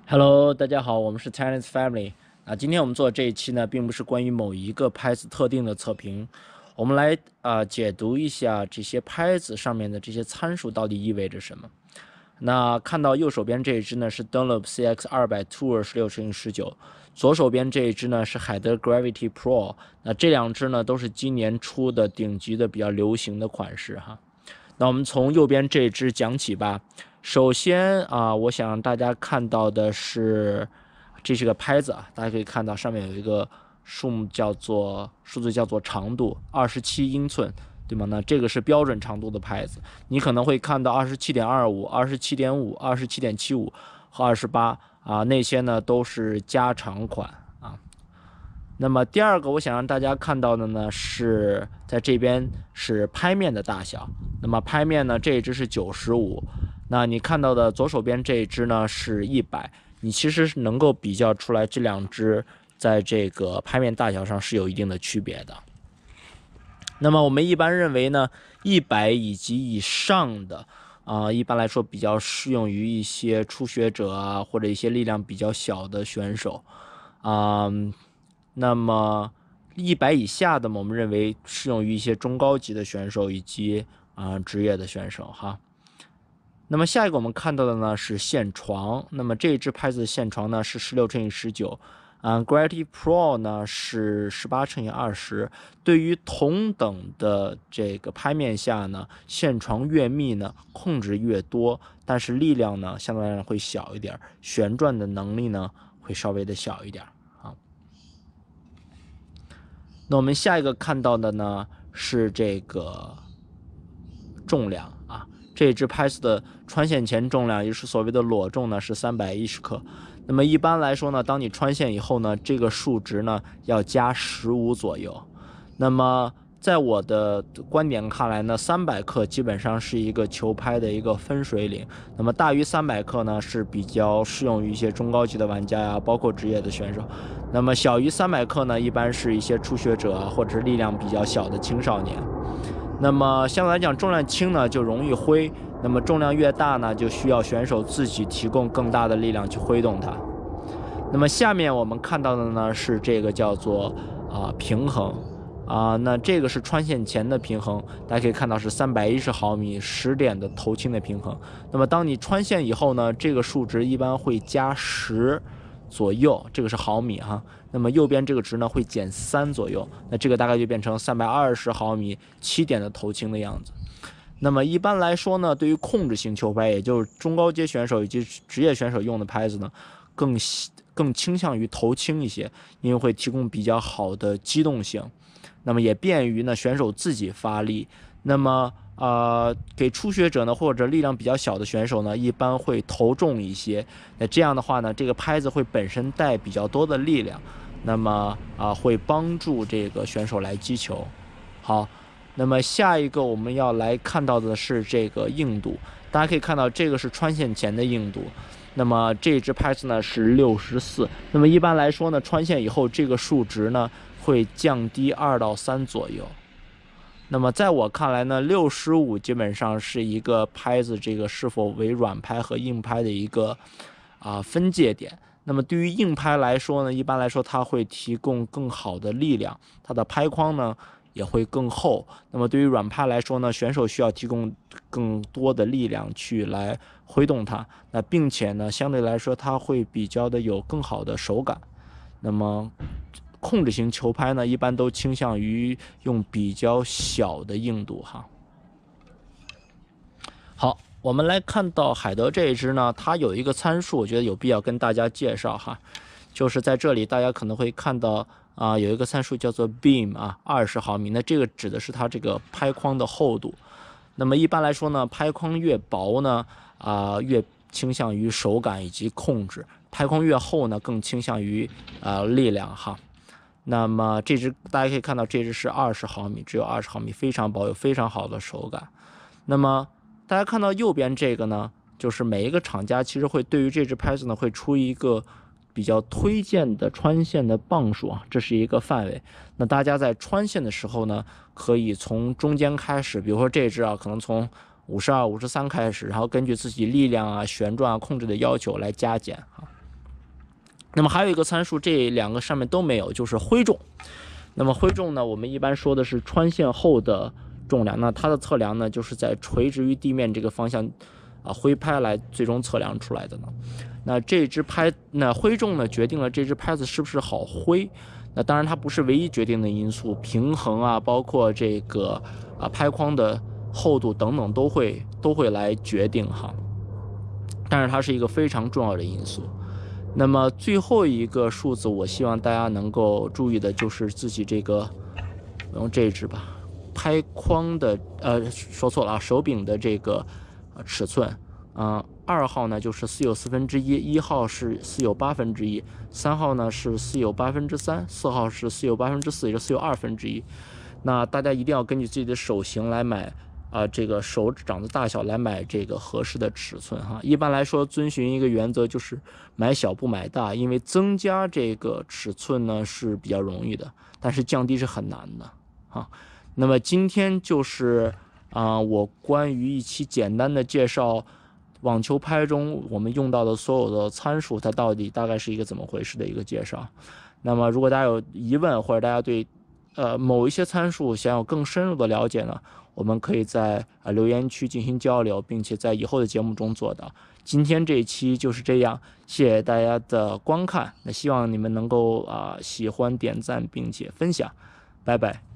Hello，大家好，我们是 Tennis Family。今天我们做这一期呢，并不是关于某一个拍子特定的测评，我们来解读一下这些拍子上面的这些参数到底意味着什么。那看到右手边这一支呢是 Dunlop CX200 Tour 16x19，左手边这一支呢是海德 Gravity Pro。那这两支呢都是今年出的顶级的比较流行的款式哈。那我们从右边这支讲起吧。首先我想让大家看到的是，这是个拍子大家可以看到上面有一个数字叫做长度27英寸，对吗？那这个是标准长度的拍子，你可能会看到27.25、27.5、27.75和28那些呢都是加长款那么第二个我想让大家看到的呢是在这边是拍面的大小，那么拍面呢这一支是95。那你看到的左手边这一支呢是100，你其实是能够比较出来这两支在这个拍面大小上是有一定的区别的。那么我们一般认为呢，100以及以上的一般来说比较适用于一些初学者或者一些力量比较小的选手那么100以下的我们认为适用于一些中高级的选手以及职业的选手哈。那么下一个我们看到的呢是线床，那么这一支拍子的线床呢是16x19，Gravity Pro 呢是18x20。对于同等的这个拍面下呢，线床越密呢，控制越多，但是力量呢相对来讲会小一点，旋转的能力呢会稍微的小一点那我们下一个看到的呢是这个重量这支拍子的穿线前重量，也就是所谓的裸重呢是310克。那么一般来说呢，当你穿线以后呢，这个数值呢要加15左右。那么在我的观点看来呢，300克基本上是一个球拍的一个分水岭。那么大于300克呢是比较适用于一些中高级的玩家包括职业的选手。那么小于300克呢，一般是一些初学者或者是力量比较小的青少年。那么相对来讲，重量轻呢就容易挥，那么重量越大呢，就需要选手自己提供更大的力量去挥动它。那么下面我们看到的呢是这个叫做平衡那这个是穿线前的平衡，大家可以看到是310毫米10点的头轻的平衡。那么当你穿线以后呢，这个数值一般会加10左右，这个是毫米那么右边这个值呢会减3左右，那这个大概就变成320毫米7点的头轻的样子。那么一般来说呢，对于控制型球拍，也就是中高阶选手以及职业选手用的拍子呢，更倾向于头轻一些，因为会提供比较好的机动性，那么也便于呢选手自己发力。那么给初学者呢或者力量比较小的选手呢，一般会头重一些。那这样的话呢，这个拍子会本身带比较多的力量，那么会帮助这个选手来击球。好，那么下一个我们要来看到的是这个硬度，大家可以看到这个是穿线前的硬度。那么这支拍子呢是64，那么一般来说呢，穿线以后这个数值呢会降低2到3左右。那么在我看来呢，65基本上是一个拍子这个是否为软拍和硬拍的一个分界点。那么对于硬拍来说呢，一般来说它会提供更好的力量，它的拍框呢也会更厚。那么对于软拍来说呢，选手需要提供更多的力量去来挥动它，那并且呢相对来说它会比较的有更好的手感。那么控制型球拍呢，一般都倾向于用比较小的硬度好，我们来看到海德这一支呢，它有一个参数，我觉得有必要跟大家介绍就是在这里大家可能会看到有一个参数叫做 beam 20毫米，那这个指的是它这个拍框的厚度。那么一般来说呢，拍框越薄呢越倾向于手感以及控制，拍框越厚呢更倾向于力量那么这支大家可以看到，这支是20毫米，只有20毫米，非常薄，有非常好的手感。那么大家看到右边这个呢，就是每一个厂家其实会对于这支拍子呢会出一个比较推荐的穿线的磅数这是一个范围。那大家在穿线的时候呢，可以从中间开始，比如说这支可能从52、53开始，然后根据自己力量旋转控制的要求来加减那么还有一个参数，这2个上面都没有，就是挥重。那么挥重呢，我们一般说的是穿线后的重量，那它的测量呢，就是在垂直于地面这个方向挥拍来最终测量出来的呢。那这支拍，那挥重呢，决定了这支拍子是不是好挥。那当然它不是唯一决定的因素，平衡啊，包括这个拍框的厚度等等都会来决定哈。但是它是一个非常重要的因素。那么最后一个数字，我希望大家能够注意的就是自己这个，用这支吧，拍框的说错了啊，手柄的这个尺寸，2号呢就是4有4分之一，1号是4有8分之一，3号呢是4有8分之3，4号是4有8分之4，也就4有2分之一。那大家一定要根据自己的手型来买。这个手掌的大小来买这个合适的尺寸哈。一般来说，遵循一个原则就是买小不买大，因为增加这个尺寸呢是比较容易的，但是降低是很难的啊。那么今天就是我关于一期简单的介绍网球拍中我们用到的所有的参数，它到底大概是一个怎么回事的一个介绍。那么如果大家有疑问，或者大家对某一些参数想要更深入的了解呢，我们可以在留言区进行交流，并且在以后的节目中做到。今天这一期就是这样，谢谢大家的观看。那希望你们能够喜欢、点赞并且分享，拜拜。